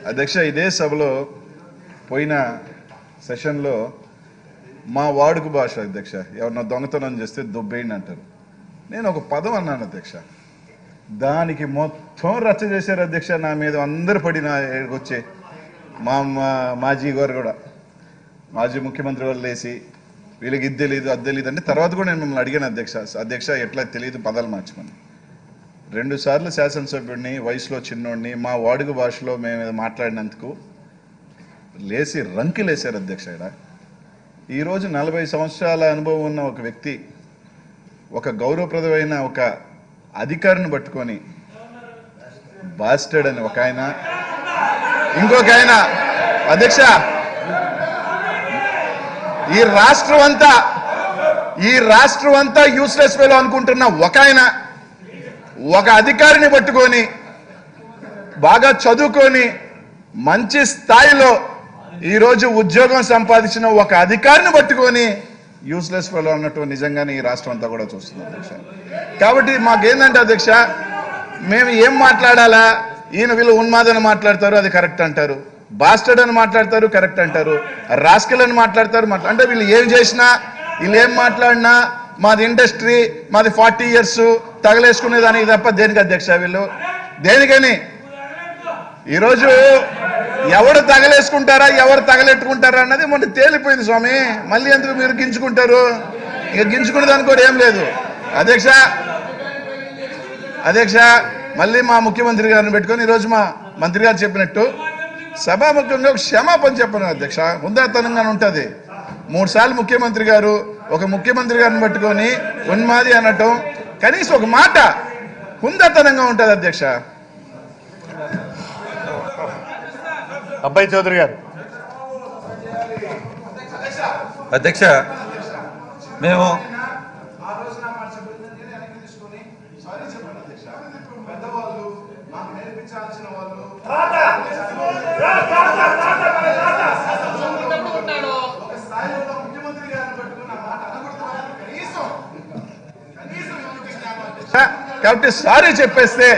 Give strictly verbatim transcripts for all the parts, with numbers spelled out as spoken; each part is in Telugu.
అధ్యక్ష ఇదే సభలో పోయిన సెషన్లో మా వాడుక భాష అధ్యక్ష ఎవరన్నా దొంగతనం చేస్తే దొబ్బేయండి అంటారు. నేను ఒక పదం అన్నాను అధ్యక్ష, దానికి మొత్తం రచ్చ చేశారు అధ్యక్ష. నా మీద అందరు పడిన వచ్చే మా మాజీ గారు కూడా మాజీ ముఖ్యమంత్రి వాళ్ళు లేసి వీళ్ళకి ఇది తెలియదు అది తెలియదు అంటే తర్వాత కూడా నేను మిమ్మల్ని అడిగాను అధ్యక్ష, అధ్యక్ష ఎట్లా తెలియదు పదాలు మార్చమని. రెండు సార్లు శాసనసభ్యుడిని, వయసులో చిన్నోడిని, మా వాడుక భాషలో మేము మాట్లాడినందుకు లేచి రంకిలేశారు అధ్యక్ష. ఇక్కడ ఈరోజు నలభై సంవత్సరాల అనుభవం ఉన్న ఒక వ్యక్తి ఒక గౌరవప్రదమైన ఒక అధికారిని పట్టుకొని బాస్టర్డ్ అని ఒక ఆయన, ఇంకొక ఆయన అధ్యక్ష ఈ రాష్ట్రం అంతా ఈ రాష్ట్రం అంతా యూస్లెస్ ఫెలో అనుకుంటున్న ఒక ఆయన ఒక అధికారిని పట్టుకొని బాగా చదువుకొని మంచి స్థాయిలో ఈరోజు ఉద్యోగం సంపాదించిన ఒక అధికారిని పట్టుకొని యూస్లెస్ ఫెలో అన్నట్టు నిజంగానే ఈ రాష్ట్రం అంతా కూడా చూస్తుంది అధ్యక్ష. కాబట్టి మాకేందంటే అధ్యక్ష, మేము ఏం మాట్లాడాలా, ఈయన వీళ్ళు ఉన్మాదని మాట్లాడతారు అది కరెక్ట్ అంటారు, బాస్టర్డ్ అని మాట్లాడతారు కరెక్ట్ అంటారు, రాస్కెల్ అని మాట్లాడతారు మాట్లా అంటే వీళ్ళు ఏం చేసినా వీళ్ళు ఏం మాట్లాడినా మాది ఇండస్ట్రీ, మాది ఫార్టీ ఇయర్స్ తగలేసుకునే దానికి తప్ప దేనికి అధ్యక్ష వీళ్ళు దేనికని. ఈరోజు ఎవరు తగలేసుకుంటారా ఎవరు తగలెట్టుకుంటారా అన్నది మొన్న తేలిపోయింది స్వామి. మళ్ళీ ఎందుకు మీరు గించుకుంటారు? ఇక గించుకునే దానికి కూడా ఏం లేదు అధ్యక్ష. అధ్యక్ష మళ్ళీ మా ముఖ్యమంత్రి గారిని పెట్టుకొని ఈరోజు మా మంత్రి గారు చెప్పినట్టు సభాముఖంగా క్షమాపణ చెప్పను అధ్యక్ష, హుందాతనంగా ఉంటుంది. మూడు సార్లు ముఖ్యమంత్రి గారు ఒక ముఖ్యమంత్రి గారిని పట్టుకొని ఉన్మాది అనటం కనీసం ఒక మాట హుందాతనంగా ఉంటుంది అధ్యక్ష. అబ్బాయి చౌదరి గారు. అధ్యక్ష మేము కాబట్టి సారీ చెప్పేస్తే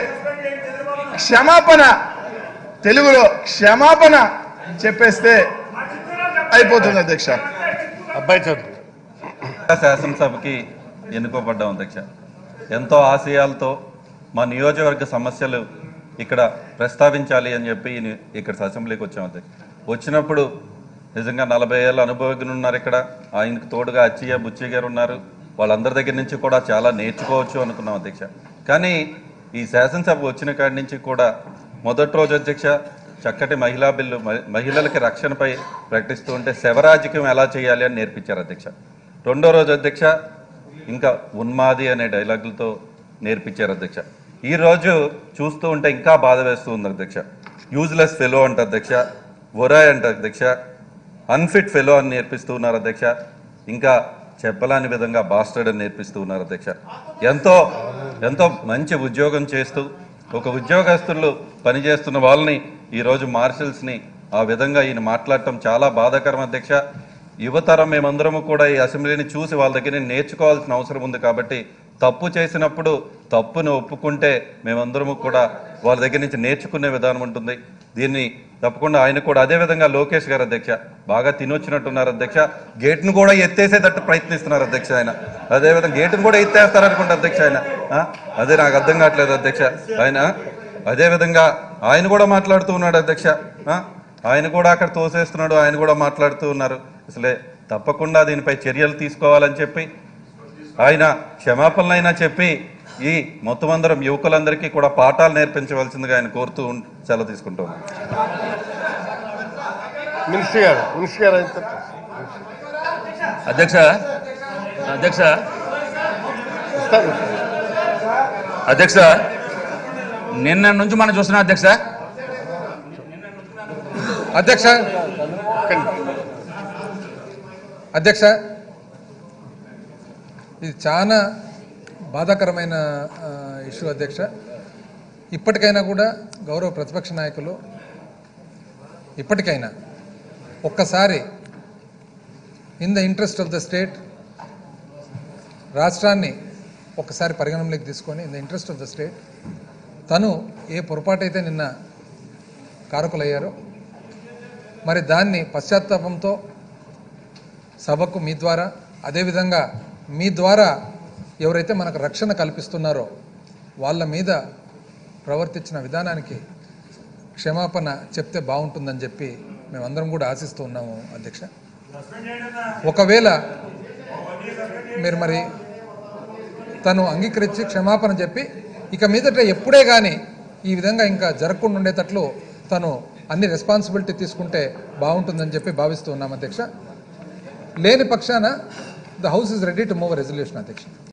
క్షమాపణ, తెలుగులో క్షమాపణ చెప్పేస్తే అయిపోతుంది అధ్యక్ష. అబ్బాయి చౌదరి. శాసనసభకి ఎన్నుకోబడ్డాం అధ్యక్ష. ఎంతో ఆశయాలతో మా నియోజకవర్గ సమస్యలు ఇక్కడ ప్రస్తావించాలి అని చెప్పి ఇక్కడ అసెంబ్లీకి వచ్చాం అధ్యక్ష. వచ్చినప్పుడు నిజంగా నలభై ఏళ్ళ అనుభవజ్ఞులు ఉన్నారు ఇక్కడ, ఆయనకు తోడుగా అచ్చయ్య బుచ్చయ్య గారు ఉన్నారు, వాళ్ళందరి దగ్గర నుంచి కూడా చాలా నేర్చుకోవచ్చు అనుకున్నాం అధ్యక్ష. కానీ ఈ శాసనసభ వచ్చిన కాడి నుంచి కూడా మొదటి రోజు అధ్యక్ష చక్కటి మహిళా బిల్లు మహిళలకి రక్షణపై ప్రకటిస్తూ ఉంటే శవరాజకీయం ఎలా చేయాలి అని నేర్పించారు అధ్యక్ష. రెండో రోజు అధ్యక్ష ఇంకా ఉన్మాది అనే డైలాగులతో నేర్పించారు అధ్యక్ష. ఈరోజు చూస్తూ ఉంటే ఇంకా బాధ వేస్తూ ఉంది అధ్యక్ష. యూజ్లెస్ ఫెలో అంట అధ్యక్ష, ఒరాయ్ అంట అధ్యక్ష, అన్ఫిట్ ఫెలో అని నేర్పిస్తూ ఉన్నారు అధ్యక్ష, ఇంకా చెప్పలాని విధంగా బాస్టర్డ్ అని నేర్పిస్తూ ఉన్నారు అధ్యక్ష. ఎంతో ఎంతో మంచి ఉద్యోగం చేస్తూ ఒక ఉద్యోగస్తులు పనిచేస్తున్న వాళ్ళని ఈరోజు మార్షల్స్ని ఆ విధంగా ఈయన మాట్లాడటం చాలా బాధాకరం అధ్యక్ష. యువతరం మేమందరము కూడా ఈ అసెంబ్లీని చూసి వాళ్ళ దగ్గర నేర్చుకోవాల్సిన అవసరం ఉంది. కాబట్టి తప్పు చేసినప్పుడు తప్పును ఒప్పుకుంటే మేమందరము కూడా వాళ్ళ దగ్గర నుంచి నేర్చుకునే విధానం ఉంటుంది. దీన్ని తప్పకుండా ఆయన కూడా అదేవిధంగా లోకేష్ గారు అధ్యక్ష బాగా తినొచ్చినట్టున్నారు అధ్యక్ష, గేట్ను కూడా ఎత్తేసేటట్టు ప్రయత్నిస్తున్నారు అధ్యక్ష. ఆయన అదేవిధంగా గేటును కూడా ఎత్తేస్తారనుకుంటా అధ్యక్ష ఆయన, అదే నాకు అర్థం కావట్లేదు అధ్యక్ష. ఆయన అదేవిధంగా ఆయన కూడా మాట్లాడుతూ ఉన్నాడు అధ్యక్ష, ఆయన కూడా అక్కడ తోసేస్తున్నాడు, ఆయన కూడా మాట్లాడుతూ ఉన్నారు. అసలే తప్పకుండా దీనిపై చర్యలు తీసుకోవాలని చెప్పి ఆయన క్షమాపణలైనా చెప్పి ఈ మొత్తం అందరం యువకులందరికీ కూడా పాఠాలు నేర్పించవలసిందిగా ఆయన కోరుతూ సెలవు తీసుకుంటున్నాం. అధ్యక్ష అధ్యక్ష అధ్యక్ష నిన్న నుంచి మనం చూస్తున్నాం అధ్యక్ష అధ్యక్ష అధ్యక్ష ఇది చాలా బాధాకరమైన ఇష్యూ అధ్యక్ష. ఇప్పటికైనా కూడా గౌరవ ప్రతిపక్ష నాయకులు ఇప్పటికైనా ఒక్కసారి in the interest of the state రాష్ట్రాన్ని ఒక్కసారి పరిగణనలోకి తీసుకొని in the interest of the state తను ఏ పొరపాటు అయితే నిన్న కారకులయ్యారు. మరి దాన్ని పశ్చాత్తాపంతో సభకు మీ ద్వారా, అదేవిధంగా మీ ద్వారా ఎవరైతే మనకు రక్షణ కల్పిస్తున్నారో వాళ్ళ మీద ప్రవర్తించిన విధానానికి క్షమాపణ చెప్తే బాగుంటుందని చెప్పి మేమందరం కూడా ఆశిస్తూ ఉన్నాము అధ్యక్ష. ఒకవేళ మీరు మరి తను అంగీకరించి క్షమాపణ చెప్పి ఇక మీదట ఎప్పుడే కానీ ఈ విధంగా ఇంకా జరగకుండా ఉండేటట్లు తను అన్ని రెస్పాన్సిబిలిటీ తీసుకుంటే బాగుంటుందని చెప్పి భావిస్తూ ఉన్నాం అధ్యక్ష. లేని పక్షాన the house is ready to move resolution అధ్యక్ష.